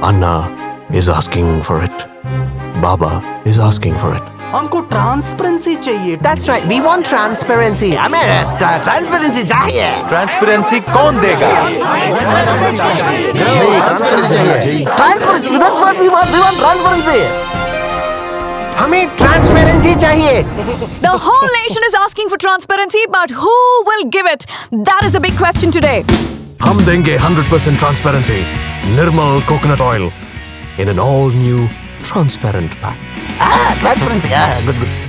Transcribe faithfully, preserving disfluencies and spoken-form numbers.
Anna is asking for it. Baba is asking for it. हमको transparency चाहिए. That's right. We want transparency. हमें transparency चाहिए. Transparency कौन देगा? Transparency. That's what we want. We want transparency. हमें transparency चाहिए. The whole nation is asking for transparency, but who will give it? That is a big question today. हम देंगे one hundred percent transparency. Nirmal coconut oil in an all new transparent pack. Ah, transparency. Ah, good, good.